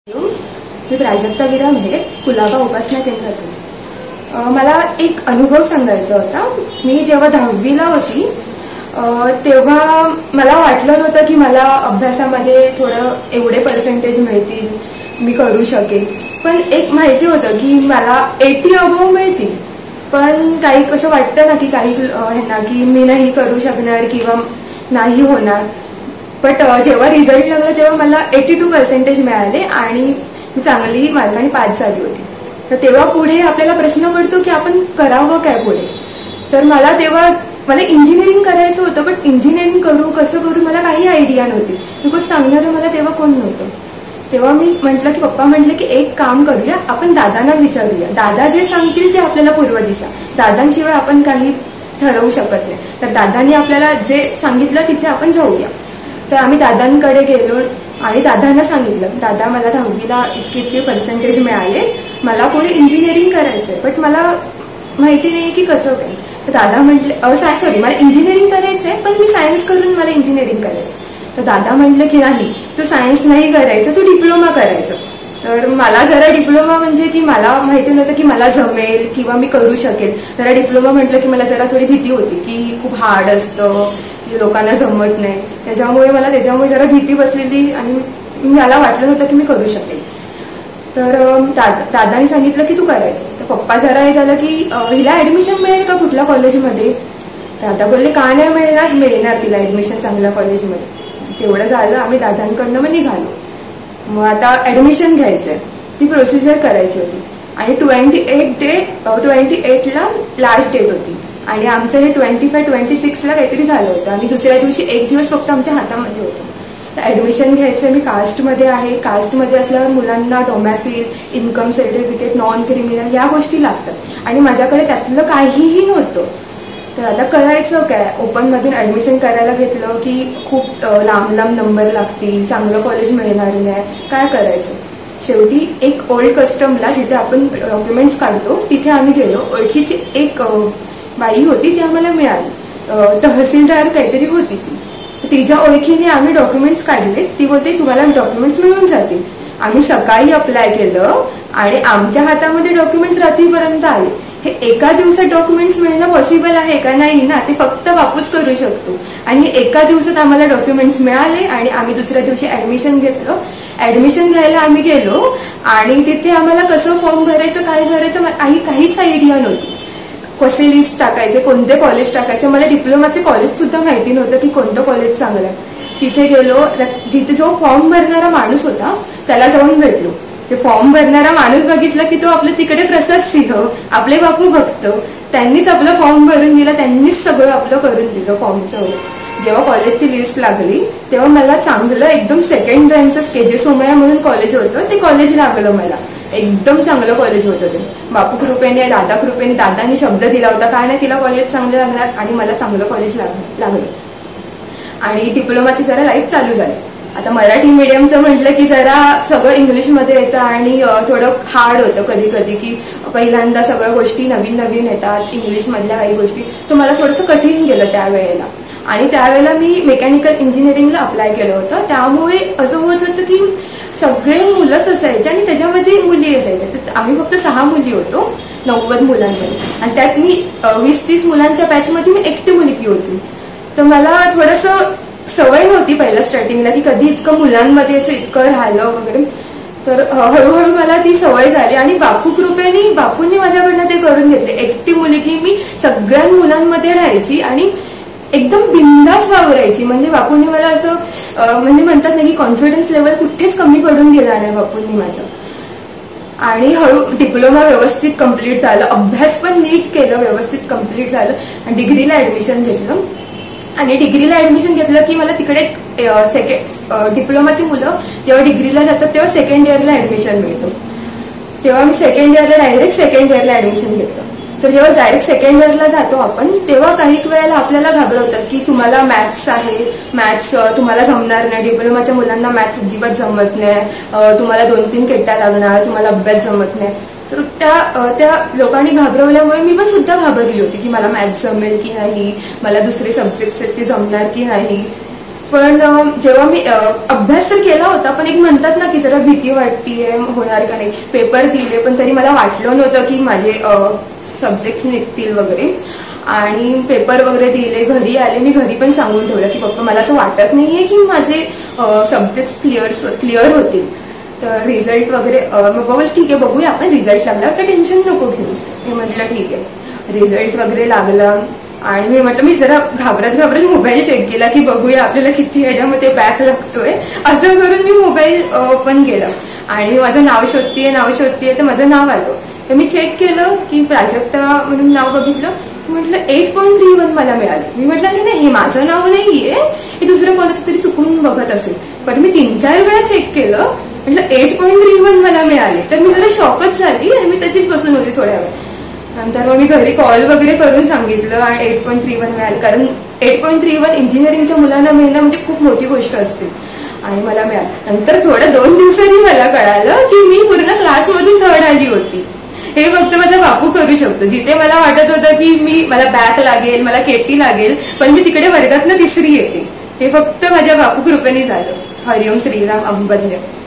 मी प्राजक्ता विरा मेहर, कुलाबा उपासना केंद्रातून. मला एक अनुभव सांगायचा होता. मी जेव्हा 10वीला होती तेव्हा मला वाटलं नव्हतं की मला अभ्यासामध्ये थोडं एवढे पर्सेंटेज मिळतील, मी करू शकेल. पण एक माहिती होतं की मला 80 अबोव मिळतील. पण काही असं वाटतं ना की काही ह्यांना की मी नाही करू शकणार किंवा नाही होणार. बट जेव्हा रिझल्ट लागला तेव्हा मला 82% मिळाले आणि मी चांगली मार्काने पास झाली होती. तर तेव्हा पुढे आपल्याला प्रश्न पडतो की आपण करावं काय पुढे. तर मला तेव्हा इंजिनिअरिंग करायचं होतं, बट इंजिनिअरिंग करू कसं करू मला काही आयडिया नव्हती, बिकॉज सांगणारं मला तेव्हा कोण नव्हतं. तेव्हा मी म्हटलं की पप्पा म्हटलं की एक काम करूया, आपण दादांना विचारूया, दादा जे सांगतील ते आपल्याला पूर्व दिशा, दादांशिवाय आपण काही ठरवू शकत नाही. तर दादांनी आपल्याला जे सांगितलं तिथे आपण जाऊया. तर आम्ही दादांकडे गेलो आणि दादांना सांगितलं, दादा मला 10वीला इतके पर्सेंटेज मिळाले, मला पुढे इंजिनिअरिंग करायचंय, बट मला माहिती नाही की कसं काय. तर दादा म्हटले सॉरी मला इंजिनिअरिंग करायचंय पण मी सायन्स करून मला इंजिनिअरिंग करायचं. तर दादा म्हटलं की नाही, तू सायन्स नाही करायचं, तू डिप्लोमा करायचं. तर मला जरा डिप्लोमा म्हणजे की मला माहिती नव्हतं की मला जमेल किंवा मी करू शकेल. जरा डिप्लोमा म्हटलं की मला जरा थोडी भीती होती की खूप हार्ड असतं, लोकांना जमत नाही. त्याच्यामुळे जरा भीती बसलेली आणि मला वाटलं नव्हतं की मी करू शकेल. तर दादानी सांगितलं की तू करायचं. तर पप्पा जरा हे झालं की हिला ऍडमिशन मिळेल का कुठल्या कॉलेजमध्ये. दादा बोलले का नाही मिळणार तिला ऍडमिशन चांगल्या कॉलेजमध्ये. तेवढं झालं, आम्ही दादांकडनं मग निघालो. मग आता ऍडमिशन घ्यायचंय, ती प्रोसिजर करायची होती आणि 28ला लास्ट डेट होती आणि आमचं हे 25-26ला काहीतरी झालं होतं आणि दुसऱ्या दिवशी एक दिवस फक्त आमच्या हातामध्ये होतं. तर ऍडमिशन घ्यायचं. मी कास्टमध्ये आहे, कास्टमध्ये असल्यावर मुलांना domicile, income certificate, non criminal या गोष्टी लागतात आणि माझ्याकडे त्यातलं काहीही नव्हतं. तर आता करायचं काय. ओपनमधून ऍडमिशन करायला घेतलं की खूप लांब नंबर लागतील, चांगलं कॉलेज मिळणार नाही, काय करायचं. शेवटी एक ओल्ड कस्टमला जिथे आपण डॉक्युमेंट्स काढतो तिथे आम्ही गेलो. ओळखीची एक बाई होती, ती आम्हाला मिळाली, तहसीलदार काहीतरी होती ती. तिच्या ओळखीने आम्ही डॉक्युमेंट्स काढले. ती बोलते तुम्हाला डॉक्युमेंट्स मिळून जातील. आम्ही सकाळी अप्लाय केलं आणि आमच्या हातामध्ये डॉक्युमेंट्स रात्रीपर्यंत आले. हे एका दिवसात डॉक्युमेंट्स मिळणं पॉसिबल आहे का. नाही ना, ते फक्त बापूच करू शकतो. आणि एका दिवसात आम्हाला डॉक्युमेंट्स मिळाले आणि आम्ही दुसऱ्या दिवशी ऍडमिशन घेतलं. ऍडमिशन घ्यायला आम्ही गेलो आणि तिथे आम्हाला कसं फॉर्म भरायचं, काय भरायचं काहीच आयडिया नव्हती. कसे लिस्ट टाकायचे, कोणते कॉलेज टाकायचे. मला डिप्लोमाचे कॉलेज सुद्धा माहिती नव्हतं की कोणतं कॉलेज चांगलं आहे. तिथे गेलो, जिथे जो फॉर्म भरणारा माणूस होता त्याला जाऊन भेटलो. ते फॉर्म भरणारा माणूस बघितला की तो आपल्या तिकडे प्रसाद सिंह, आपले बापू भक्त, त्यांनीच आपलं फॉर्म भरून दिला, त्यांनीच सगळं आपलं करून दिलं फॉर्मचं. जेव्हा कॉलेजची लिस्ट लागली तेव्हा मला चांगलं एकदम सेकंड रँकचं केजे सोमया म्हणून कॉलेज होतं, ते कॉलेज लागलं. मला एकदम चांगलं कॉलेज होतं ते. बापू कृपेने, दादा कृपेने, दादानी शब्द दिला होता काय नाही तिला कॉलेज चांगलं लागणार आणि मला चांगलं कॉलेज लागलं. आणि डिप्लोमाची जरा लाईफ चालू झाली. आता मराठी मीडियमचं म्हटलं की जरा सगळं इंग्लिशमध्ये येतं आणि थोडं हार्ड होतं कधी कधी की पहिल्यांदा सगळ्या गोष्टी नवीन येतात इंग्लिशमधल्या काही गोष्टी. तर मला थोडंसं कठीण गेलं त्यावेळेला. आणि त्यावेळेला मी मेकॅनिकल इंजिनिअरिंगला अप्लाय केलं होतं. त्यामुळे असं होत होतं की सगळे मुलंच असायचे आणि त्याच्यामध्ये मुली असायच्या. तर आम्ही फक्त 6 मुली होतो 90 मुलांमध्ये आणि त्यात मी 20-30 मुलांच्या बॅचमध्ये मी एकटी मुलगी होती. तर मला थोडंसं सवय नव्हती पहिल्या स्टार्टिंगला की कधी इतकं मुलांमध्ये असं इतकं राहिलं वगैरे. तर हळूहळू मला ती सवय झाली आणि बापूंनी माझ्याकडनं ते करून घेतले. एकटी मुलगी मी सगळ्या मुलांमध्ये राहायची आणि एकदम बिंदास वावरायची. म्हणजे बापूंनी मला असं म्हणजे म्हणतात ना की कॉन्फिडन्स लेवल कुठेच कमी पडून गेला नाही बापूंनी माझं. आणि हळू डिप्लोमा व्यवस्थित कम्प्लीट झालं, अभ्यास पण नीट केलं, व्यवस्थित कम्प्लीट झालं आणि डिग्रीला ऍडमिशन घेतलं. आणि डिग्रीला ऍडमिशन घेतलं की मला तिकडे डिप्लोमाची मुलं जेव्हा डिग्रीला जातात तेव्हा सेकंड इयरला ऍडमिशन मिळतं. तेव्हा मी सेकंड इयरला ऍडमिशन घेतलं. तर जेव्हा डायरेक्ट सेकंड इयरला जातो आपण तेव्हा काही वेळेला आपल्याला घाबरवतात की तुम्हाला मॅथ्स आहे, मॅथ्स तुम्हाला जमणार नाही, डिप्लोमाच्या मुलांना मॅथ्स अजिबात जमत नाही, तुम्हाला 2-3 केट्या लागणार, तुम्हाला अभ्यास जमत नाही. तर त्या लोकांनी घाबरवल्यामुळे मी पण सुद्धा घाबरली होती की मला मॅथ्स जमेल की नाही, मला दुसरे सब्जेक्ट्स आहेत ते जमणार की नाही. पण जेव्हा मी अभ्यास तर केला होता, पण एक म्हणतात ना की जरा भीती वाटतीये होणार का नाही. पेपर दिले पण तरी मला वाटलं नव्हतं की माझे सब्जेक्ट निघतील वगैरे. आणि पेपर वगैरे दिले, घरी आले. मी घरी पण सांगून ठेवलं की पप्पा मला असं वाटत नाहीये की माझे सब्जेक्ट क्लिअर होतील. तर रिझल्ट वगैरे मग बोल ठीक आहे बघूया आपण, रिझल्ट लागल्यावर काही टेन्शन नको घेऊस. मी म्हटलं ठीक आहे. रिझल्ट वगैरे लागला आणि मी म्हटलं, मी जरा घाबरत मोबाईल चेक केला की बघूया आपल्याला किती ह्याच्यामध्ये बॅक लागतोय. असं करून मी मोबाईल ओपन केला आणि माझं नाव शोधतीये तर माझं नाव आलं. तर मी चेक केलं की प्राजक्ता म्हणून नाव बघितलं, म्हटलं 8.31 मला मिळालं. मी म्हटलं नाही, हे माझं नाव नाहीये, हे दुसरं कोणाचं तरी चुकून बघत असेल. पण मी 3-4 वेळा चेक केलं, म्हटलं 8.31 मला मिळाले. तर मी जरा शॉकच झाली आणि मी तशीच बसून होती थोड्या वेळ. नंतर मग मी घरी कॉल वगैरे करून सांगितलं आणि 8.31 मिळाले. कारण 8.31 इंजिनिअरिंगच्या मुलांना मिळणं म्हणजे खूप मोठी गोष्ट असते आणि मला मिळालं. नंतर थोड्या 2 दिवसांनी मला कळालं की मी पूर्ण क्लासमधून थर्ड आली होती. हे फक्त माझा बापू करू शकतो. जिथे मला वाटत होतं की मला बॅक लागेल, मला केटी लागेल, पण मी तिकडे वर्गातनं 3री येते. हे फक्त माझ्या बापू कृपेने झालं. हरिओम श्रीराम अभिवंद्य.